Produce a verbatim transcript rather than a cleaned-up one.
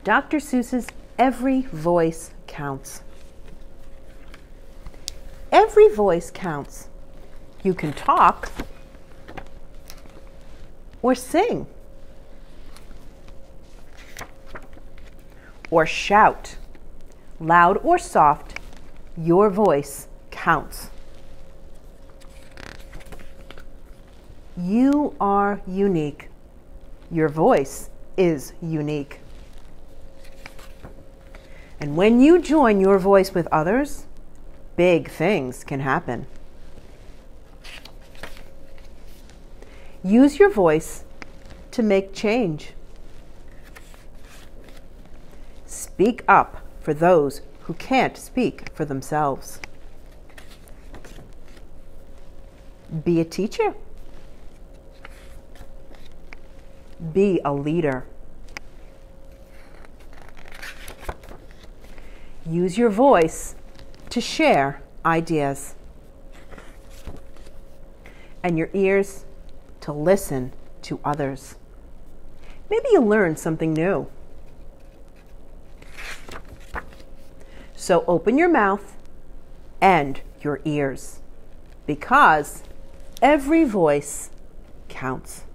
Doctor Seuss's Every Voice Counts. Every voice counts. You can talk or sing or shout, loud or soft, your voice counts. You are unique. Your voice is unique. And when you join your voice with others, big things can happen. Use your voice to make change. Speak up for those who can't speak for themselves. Be a teacher. Be a leader. Use your voice to share ideas and your ears to listen to others. Maybe you learned something new. So open your mouth and your ears, because every voice counts.